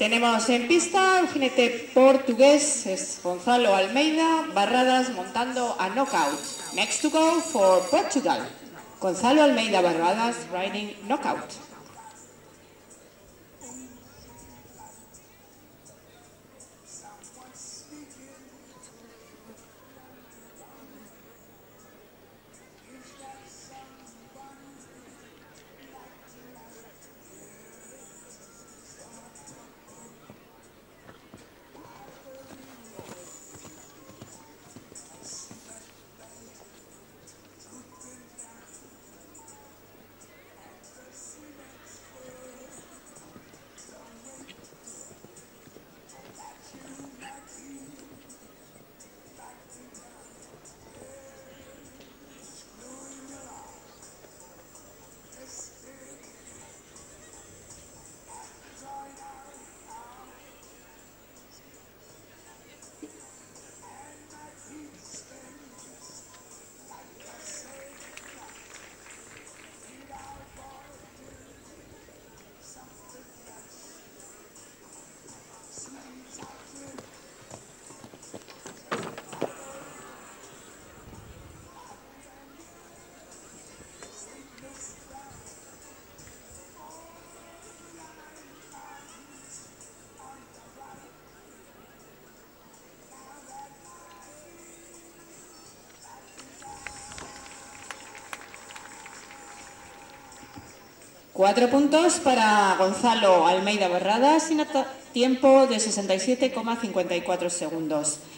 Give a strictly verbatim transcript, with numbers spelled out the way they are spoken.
Tenemos en pista el jinete portugués, es Gonzalo Almeida Barradas, montando a Knockout. Next to go for Portugal, Gonzalo Almeida Barradas riding Knockout. Cuatro puntos para Gonzalo Almeida Barradas, sin tiempo de sesenta y siete coma cincuenta y cuatro segundos.